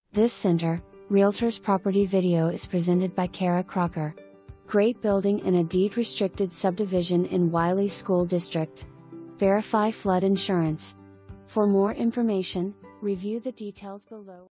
This Center, Realtors Property video is presented by Kara Crocker. Great building in a deed-restricted subdivision in Wiley School District. Verify flood insurance. For more information, review the details below.